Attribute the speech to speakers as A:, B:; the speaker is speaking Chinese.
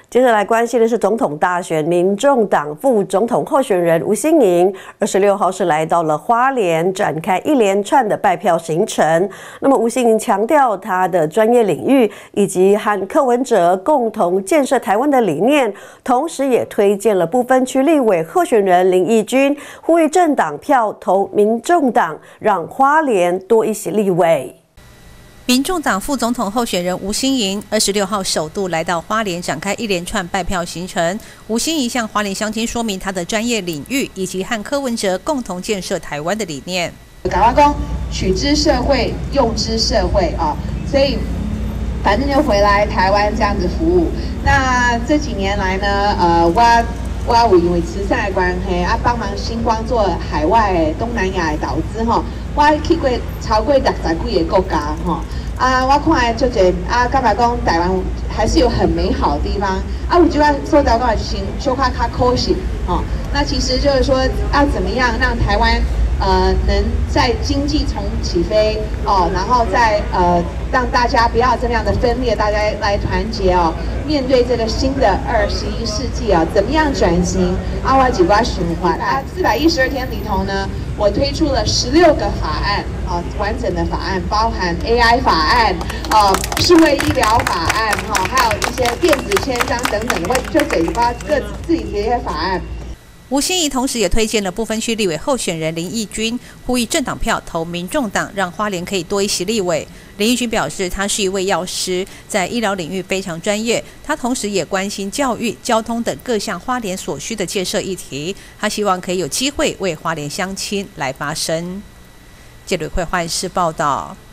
A: 接着来关心的是总统大选，民众党副总统候选人吴欣盈26号是来到了花莲，展开一连串的拜票行程。那么吴欣盈强调他的专业领域以及和柯文哲共同建设台湾的理念，同时也推荐了不分区立委候选人林义君，呼吁政党票投民众党，让花莲多一席立委。
B: 民众党副总统候选人吴欣盈26号首度来到花莲，展开一连串拜票行程。吴欣盈向花莲乡亲说明他的专业领域，以及和柯文哲共同建设台湾的理念。
C: 台湾讲取之社会，用之社会啊，所以反正就回来台湾这样子服务。那这几年来呢，我有因为慈善的关系啊，帮忙星光做海外东南亚的投资哈。我去过超过60几个国家哈。我看就这干嘛讲台湾还是有很美好的地方啊。我觉得说到讲就是小可较可惜哈。那其实就是说要怎么样让台湾能在经济重起飞哦，然后再让大家不要这样的分裂，大家来团结哦，面对这个新的21世纪啊，怎么样转型？我几挂循环412天里头呢，我推出了16个法案啊，完整的法案，包含 AI 法案数位医疗法案还有一些电子签章等等，我就给自己这些法案。
B: 吴欣盈同时也推荐了不分区立委候选人林义君，呼吁政党票投民众党，让花莲可以多一席立委。林义君表示，他是一位药师，在医疗领域非常专业。他同时也关心教育、交通等各项花莲所需的建设议题。他希望可以有机会为花莲乡亲来发声。记者会换视报道。